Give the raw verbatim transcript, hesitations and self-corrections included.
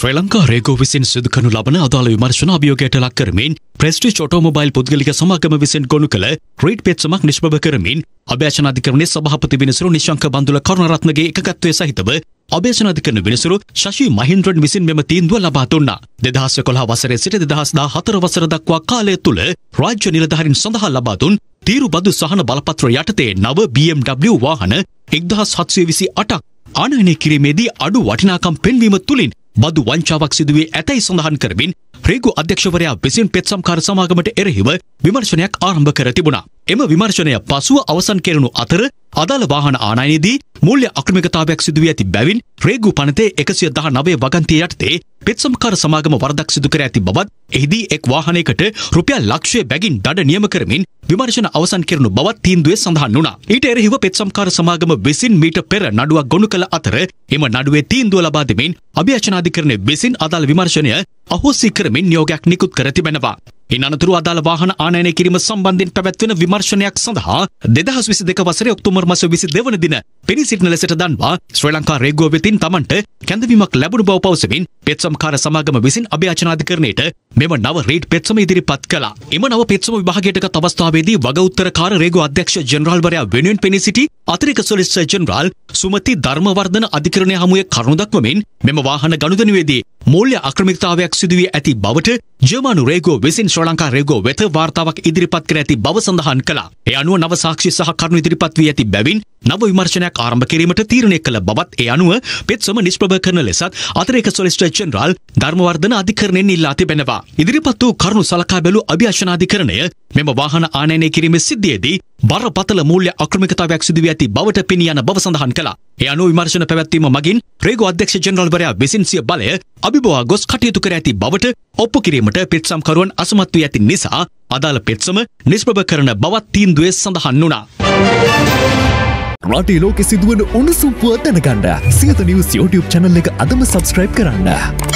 ශ්‍රී ලංකා රේගෝ විසින් සිදු කරනු ලබන අදාළ විමර්ශන අභියෝගයට ලක් කරමින් ප්‍රෙස්ටිජ් ඔටෝමොබයිල් පුද්ගලික සමාගම විසින් ගොනු කළ රීඩ් පෙත්සමක් නිෂ්ප්‍රභ කරමින් අභ්‍යර්ථන අධිකරණයේ සභාපති විනිසුරු නිශංක බන්දුල කරුණාරත්නගේ එකඟත්වයේ සහිතව අභ්‍යර්ථන අධිකරණ විනිසුරු ශෂි මහින්ද්‍රන් විසින් මෙම තීන්දුව ලබා දුන්නා. දෙදහස් එකොළහ වසරේ සිට දෙදහස් දාහතර වසර දක්වා කාලය තුල රාජ්‍ය නිලධාරීන් සඳහා ලබා දුන් තීරු බදු සහන බලපත්‍ර යටතේ නව බී එම් ඩබ්ලිව් වාහන එක්දහස් හත්සිය විසි අටක් ආනයනය කිරීමේදී අඩු වටිනාකම් පෙන්වීම තුලින් බදු වංචාවක් සිදුවී ඇතැයි සඳහන් කරමින් රේගු අධ්‍යක්ෂවරයා විසින් පෙත්සම්කාර සමාගමට එරෙහිව විමර්ශනයක් ආරම්භ කර තිබුණා. එම විමර්ශනය පසුව අවසන් කෙරුණු අතර අදාළ වාහන ආනයනයේදී මූල්‍ය අක්‍රමිකතාවයක් සිදුවී ඇති බැවින් රේගු පනතේ එකසිය දහනවය වගන්තිය යටතේ පෙත්සම්කාර සමාගම වරදක් සිදු කර ඇති බවත් එහිදී එක් වාහනයකට රුපියල් ලක්ෂය බැගින් දඩ නියම කරමින් විමර්ශන අවසන් කෙරුණු බවත් තීන්දුවේ සඳහන් වුණා. ඊට එරෙහිව පෙත්සම්කාර සමාගම විසින් මීට පෙර නඩුවක් ගොනු කළ අතර එම නඩුවේ තීන්දුව ලබා දෙමින් අභ්‍යර්ථන අධිකරණය විසින් අදාළ විමර්ශනය අහෝසි කරමින් නියෝගයක් නිකුත් කර තිබෙනවා. ඉන් අනතුරු අදාළ වාහන ආනයනය කිරීම සම්බන්ධයෙන් පැවැත්වෙන විමර්ශනයක් සඳහා දෙදහස් විසි දෙක වසරේ ඔක්තෝබර් මාස විසිදෙක වන දින පෙනී සිටින ලෙසට දන්වා ශ්‍රී ලංකා රේගුව වෙතින් තමන්ට කැඳවීමක් ලැබුණු බව පවසමින් පෙත්සම්කාර සමාගම විසින් අභ්‍යර්ථන අධිකරණයට මෙම නව රීඩ් පෙත්සම ඉදිරිපත් කළා. එම නව පෙත්සම විභාගයට ගත් අවස්ථාවේදී වග උත්තරකාර රේගුව අධ්‍යක්ෂ ජෙනරාල්වරයා වෙනුවෙන් පෙනී සිටි අතිරික්ත සොලිසිටර් ජෙනරාල් සුමති ධර්මවර්ධන අධිකරණය හමුවේ කරුණු දක්වමින් මෙම වාහන ගනුදෙනුවේදී මූල්‍ය අක්‍රමිකතාවයක් සිදුවී ඇති බවට ජර්මනු රේගුව විසින් ශ්‍රී ලංකා රේගුව වෙත වාර්තාවක් ඉදිරිපත් කර ඇති බව සඳහන් කළා. ඒ අනුව නව සාක්ෂි සහ කරුණු ඉදිරිපත් වී ඇති බැවින් නව විමර්ශනයක් ආරම්භ කිරීමට තීරණය කළ බවත් ඒ අනුව පෙත්සම නිෂ්ප්‍රභ කරන ලෙසත් අතිරේක සොලිසිටර් ජෙනරාල් ධර්මවර්ධන අධිකරණයෙන් ඉල්ලා තිබෙනවා. ඉදිරිපත් වූ කරුණු සලකා බැලූ අභ්‍යර්ථන අධිකරණය මෙම වාහන ආනයනය කිරීමේ සිද්ධියේදී බරපතල මූල්‍ය අක්‍රමිකතාවයක් සිදුවී ඇති බවට පෙනී යන බව සඳහන් කළා. ඒ අනුව විමර්ශන පැවැත්වීම මගින් රේගුව අධ්‍යක්ෂ ජෙනරාල්වරයා විසින් සිය බලය අභිබවා ගොස් කටයුතු කර ඇති බවට ඔප්පු කිරීමට පෙත්සම්කරුවන් අසමත් වී ඇති නිසා අදාළ පෙත්සම නිෂ්ප්‍රභ කරන බවත් තීන්දුවේ සඳහන් වුණා. රටේ ලෝකෙ සිදුවන උණුසුම් පුවත් දැනගන්න සියත නිවුස් YouTube channel එක අදම subscribe කරන්න.